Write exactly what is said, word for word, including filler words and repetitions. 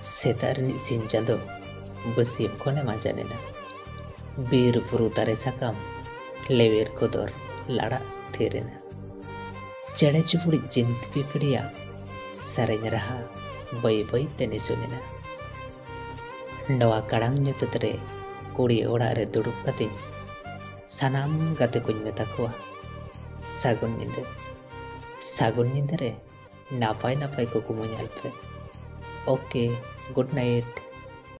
सेतार रिनिज सिंह चांदो बसियम खने मांजानेना बीर बुरु दारे साकाम लेवेर कोदर लाड़ा थेरेना चेड़े चुपड़ी जिंत पिपड़िया सरेñ रहा बई बई तेने सुनेना नवा कड़ांग nyutat re कुड़ी ओड़ा रे दुड़ुब कते सानाम गाते कुछ मेता कुआ सागुन निंदे सागुन निंदे रे नापाय नापाय को कुमो ᱧᱮᱞ पे ओके गुड नाइट।